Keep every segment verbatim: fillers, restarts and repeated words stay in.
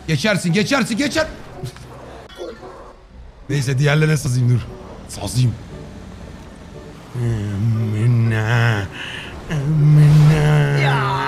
Geçersin geçersin geçer. Neyse diğerlerine sazayım dur. Sazayım. Minna. Minna.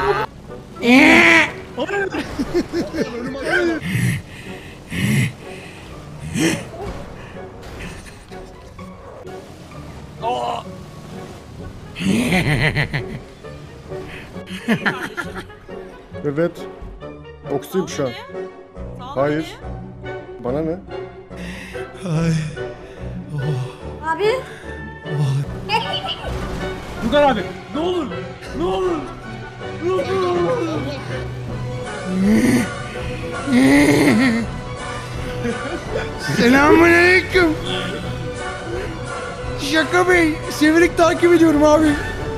Evet. Boksuyum şu an. Hayır. Bana ne? Ay. Abi. Dugan abi ne olur ne olur. Ne olur. Selamünaleyküm. Şaka Bey, severek takip ediyorum abi.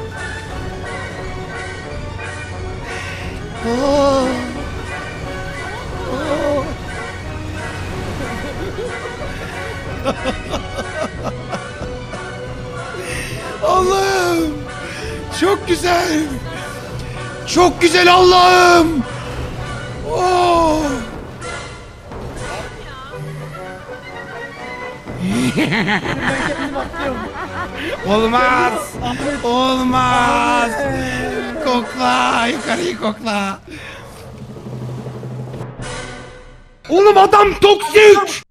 Aa. Aa. Allah'ım. Çok güzel. Çok güzel Allah'ım. Oh. Olmaz. Olmaz. Kokla. Yukarıyı kokla. Oğlum adam toksik.